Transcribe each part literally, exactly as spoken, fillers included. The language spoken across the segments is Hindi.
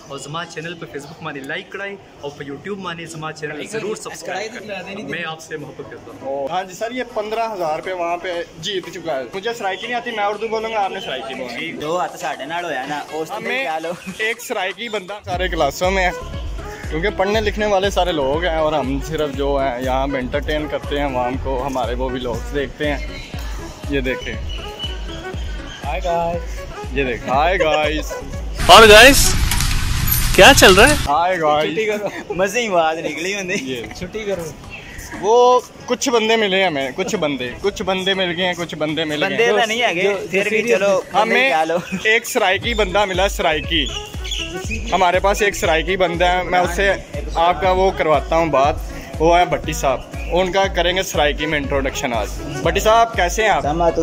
और जमा चैनल पर फेसबुक माने लाइक कराएं और पर यूट्यूब माने जमा चैनल जरूर सब्सक्राइब करें। मैं आपसे मोहब्बत करता हूँ। हाँ जी सर, ये पंद्रह हजार रुपये वहाँ पे जीत चुका है। मुझे सराइकी नहीं आती, मैं उर्दू बोलूँगा, आपने सराइकी बोलनी। दो हाथ साढ़े नाल होया ना उस एक सराइकी बंदा सारे क्लासों में है, क्योंकि पढ़ने लिखने वाले सारे लोग हैं और हम सिर्फ जो हैं यहाँ पे एंटरटेन करते हैं आवाम को, हमारे वो भी लोग देखते हैं। ये देखें, हाय गाइस, ये देखें, हाय गाइस। और गाइस क्या चल रहा है? हाय गाइस, मजे ही आवाज निकली होंदी। ये छुट्टी करो। वो कुछ बंदे मिले हमें, कुछ बंदे कुछ बंदे मिल गए हैं, कुछ बंदे मिल गए। बंदे नहीं है, फिर भी चलो हमें एक सराइकी बंदा मिला। सराइकी हमारे पास एक सराइकी बंदा है, मैं उससे आपका वो करवाता हूँ बात। वो है भट्टी साहब, उनका करेंगे सराइकी में इंट्रोडक्शन आज। भट्टी साहब कैसे हैं आप?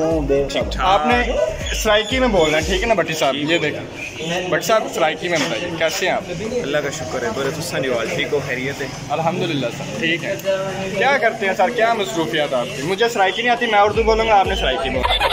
आपने सराइकी में बोलना है, ठीक है ना भट्टी साहब? ये देखें भट्टी साहब, सराइकी में बताइए कैसे हैं आप? अल्लाह का शुक्र है, बोले तुम ठीक हो, खैरियत है? अल्हम्दुलिल्लाह सर ठीक है। क्या करते हैं सर, क्या मसरूफियात आपकी? मुझे सराइकी नहीं आती, मैं उर्दू बोलूँगा, आपने सराइकी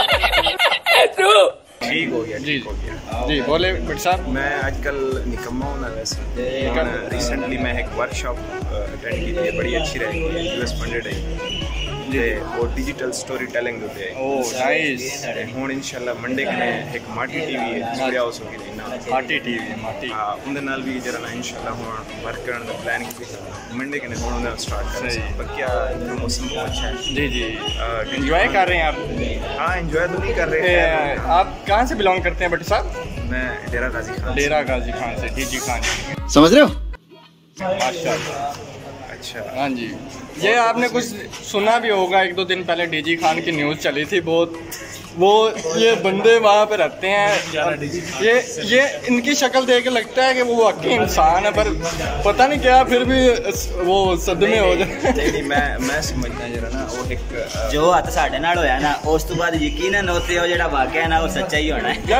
बोलना। ठीक हो गया, जी ठीक हो गया। जी बोले भट्टी साहब। मैं आजकल निकम्मा हूँ ना, वैसे रिसेंटली मैं एक वर्कशॉप अटेंड की थी, बड़ी अच्छी रही, यूएस फंडेड है वो डिजिटल स्टोरी टेलिंग होते हैं। Oh nice. हुण इंशाल्लाह मंडे कने एक माटी टीवी है स्टूडियो हाउस होगी ना, माटी टीवी माटी हां उनदे नाल भी जरा ना इंशाल्लाह हुण वर्क करने दा प्लान की मंडे कने हुण उनदा स्टार्ट कर सही। पर क्या मौसम बहुत अच्छा है। जी जी एंजॉय कर रहे हैं आप? हां एंजॉय तो नहीं कर रहे हैं। आप कहाँ से बिलोंग करते हैं भट्टी साहब? मैं डेरा गाजी खान। डेरा गाजी खान से, डीजी खान, समझ रहे हो? माशाल्लाह। अच्छा हाँ जी, ये आपने कुछ सुना भी होगा, एक दो दिन पहले डीजी खान की न्यूज़ चली थी बहुत। वो ये बंदे वहाँ पे रहते हैं, ये ये इनकी शक्ल देख के लगता है कि वो वाकई इंसान है, पर पता नहीं क्या फिर भी वो सदमे हो जाए। नहीं मैं मैं समझता जरा ना वो एक जो हाथ साढ़े नाल होया ना उस तो बाद यकीनन होते हो जेड़ा वाकया ना वो सच्चा ही होना है।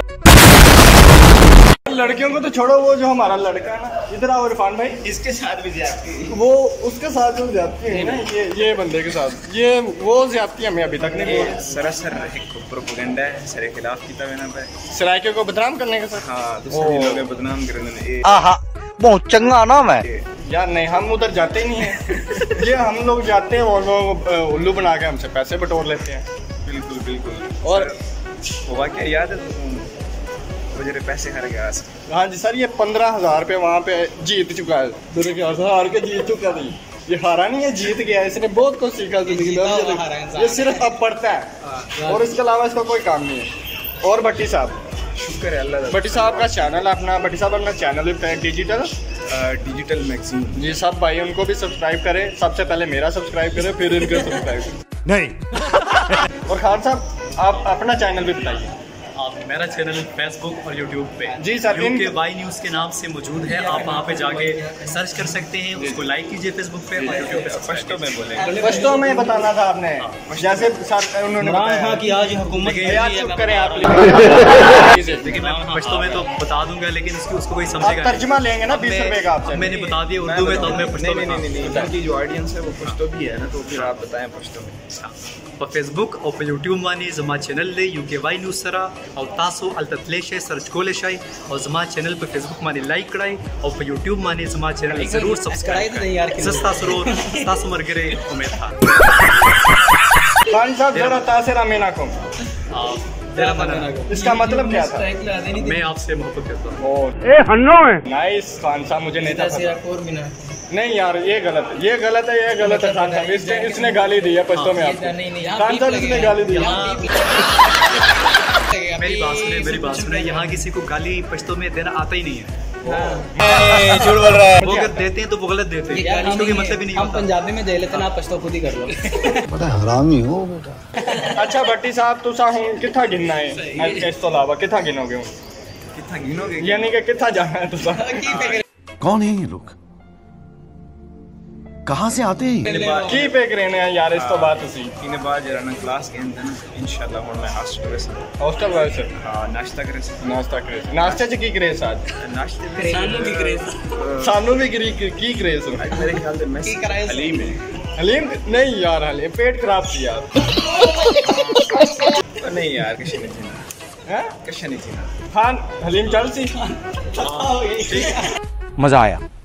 लड़कियों को तो छोड़ो, वो जो हमारा लड़का है ना, इधर आओ इरफान भाई, इसके साथ भी ज्यादती, वो उसके साथ जो ज्यादती है ना, ये ये बंदे के साथ, ये वो ज्यादती हमें अभी तक नहीं बोली। सरासर एक प्रोपेगेंडा है, सारे खिलाफ की तवे ना पे सराइकियों को बदनाम करने का सर। हाँ दूसरे लोग बदनाम करने। आहा बहुत चंगा नाम है यार। नहीं हम उधर जाते ही नहीं है। ये हम लोग जाते हैं, वो लोग उल्लू बना के हमसे पैसे बटोर लेते हैं। बिल्कुल बिल्कुल। और वो क्या याद है मुझे पैसे हार गया। हाँ जी सर, ये पंद्रह हजार रुपये वहाँ पे जीत चुका है। मेरे ख्याल से हार के जीत चुका नहीं, ये हारा नहीं है, जीत गया। इसने बहुत कुछ सीखा जिंदगी में, ये सिर्फ अब पढ़ता है और इसके अलावा इसका कोई काम नहीं है। और भट्टी साहब, शुक्र है अल्लाह। भट्टी साहब का चैनल अपना, भट्टी साहब अपना चैनल भी डिजिटल डिजिटल मैगजीन जी सब भाई उनको भी सब्सक्राइब करें। सबसे पहले मेरा सब्सक्राइब करें, फिर इनका सब्सक्राइब करें। नहीं। और खान साहब आप अपना चैनल भी बताइए। आप मेरा चैनल फेसबुक और यूट्यूब पे जी सर यूके वाई न्यूज़ के नाम से मौजूद है। आप वहाँ पे जाके सर्च कर सकते हैं, उसको लाइक कीजिए फेसबुक पे और यूट्यूब पे। पश्तो में बोले, पश्तो में बताना था आपने, जैसे सर उन्होंने बताया कि आज हुकूमत चुप करें आप। लेकिन मैं पश्तो में तो बता दूंगा, लेकिन इसकी उसको कोई समझेगा। तर्जुमा लेंगे ना बीस रुपए का आपसे। मैंने बता दिया उर्दू में, तो मैं पश्तो में। नहीं नहीं नहीं, इनकी जो ऑडियंस है वो पश्तो भी है ना, तो फिर आप बताएं पश्तो में। पर फेसबुक और पर यूट्यूब माने जमा चैनल ले यूके वाई न्यूज़ सरा और तासो अल्ततलेश है सर्च कोले शाई और जमा चैनल पर फेसबुक माने लाइक कराई और पर यूट्यूब माने जमा चैनल जरूर सब्सक्राइब करें। सस्ता सरोर सस्ता मरगरे उम्मीद था। खान साहब जरा तासिर अमीना को तेरा मना, इसका मतलब क्या था? मैं आपसे मोहब्बत करता हूँ। ए हन्नो है। नाइस खान साहब, मुझे नहीं था। नहीं यार ये गलत है, ये गलत है, ये गलत है खान साहब। इसने इसने गाली दी है पश्तो में आपको। खान साहब इसने गाली दी है। मेरी बात सुने, मेरी बात सुने, यहाँ किसी को गाली पश्तो में देना आता ही नहीं है। झूठ बोल रहा है। वो अगर देते हैं तो वो गलत देते हैं, इसको कोई मतलब ही नहीं। हम पंजाबी में दे लेते ना, पश्तो खुद ही कर लो। बड़ा हरामी हो बेटा। अच्छा भट्टी साहब तुसा हूँ कितना गिनना है, इस तो अलावा कितना गिनोगे? कितना गिनोगे यानी कि कितना जाना है तुसा? कौन है ये लोग, कहाँ से आते हैं? की पे करने हैं यार इस तो बात उसी इने बाद जरा ना क्लास के अंदर ना इंशाल्लाह हुन मैं हॉस्टल में से हॉस्टल वाले से हां नाश्ता करे से नाश्ता करे नाश्ते च की करे आज नाश्ते में सानू भी करे सानू भी गिरी की करे सो मेरे ख्याल से मैं हलीम है हलीम नहीं यार हलीम पेट खराब थी यार नहीं यार किसी ने हैं कशा नहीं थी ना खान हलीम चल सी मजा आया।